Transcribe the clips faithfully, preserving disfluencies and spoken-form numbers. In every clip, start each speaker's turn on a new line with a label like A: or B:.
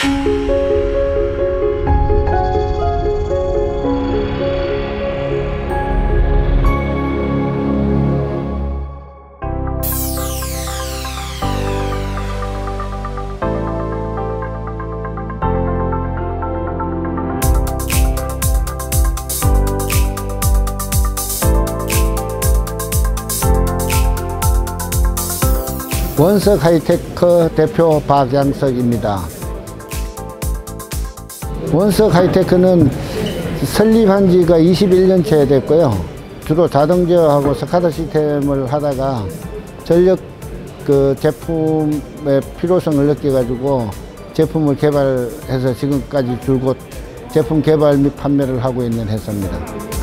A: 원석 하이테크 대표 박양석입니다. 원석 하이테크는 설립한 지가 이십일 년째 됐고요. 주로 자동제어하고 스카다 시스템을 하다가 전력 그 제품의 필요성을 느껴가지고 제품을 개발해서 지금까지 줄곧 제품 개발 및 판매를 하고 있는 회사입니다.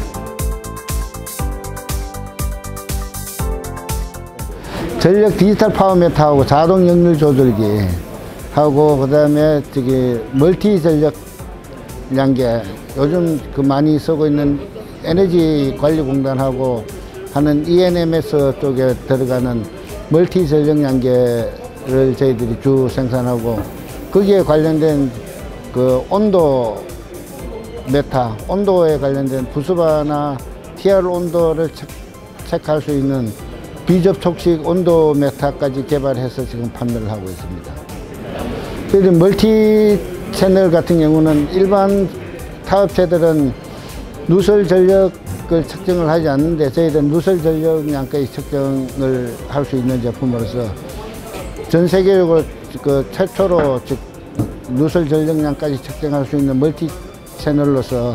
A: 전력 디지털 파워 메타하고 자동 역률 조절기 하고 그다음에 저기 멀티 전력 양계, 요즘 그 많이 쓰고 있는 에너지 관리 공단하고 하는 이엔엠에스 쪽에 들어가는 멀티 전력 양계를 저희들이 주 생산하고 거기에 관련된 그 온도 메타, 온도에 관련된 부스바나 티알 온도를 체, 체크할 수 있는 비접촉식 온도 메타까지 개발해서 지금 판매를 하고 있습니다. 그리고 멀티 채널 같은 경우는 일반 타업체들은 누설 전력을 측정을 하지 않는데 저희들은 누설 전력량까지 측정을 할 수 있는 제품으로서 전 세계적으로 그 최초로 즉 누설 전력량까지 측정할 수 있는 멀티 채널로서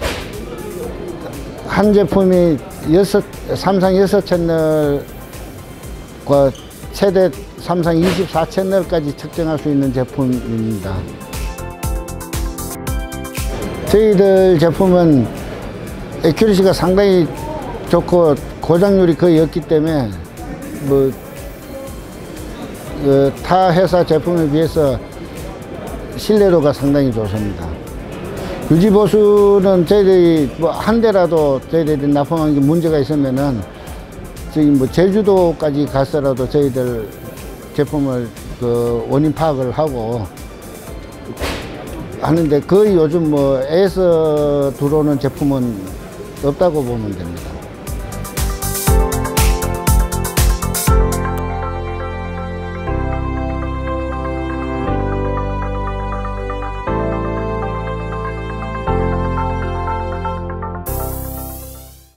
A: 한 제품이 여섯, 삼성 여섯 채널 과 최대 삼성 이십사 채널까지 측정할 수 있는 제품입니다. 저희들 제품은 애큐리시가 상당히 좋고 고장률이 거의 없기 때문에 뭐 그 타 회사 제품에 비해서 신뢰도가 상당히 좋습니다. 유지보수는 저희들이 뭐 한 대라도 저희들이 납품한 게 문제가 있으면은 지금 뭐 제주도까지 가서라도 저희들 제품을 그 원인 파악을 하고 하는데 거의 요즘 뭐 에이에스 들어오는 제품은 없다고 보면 됩니다.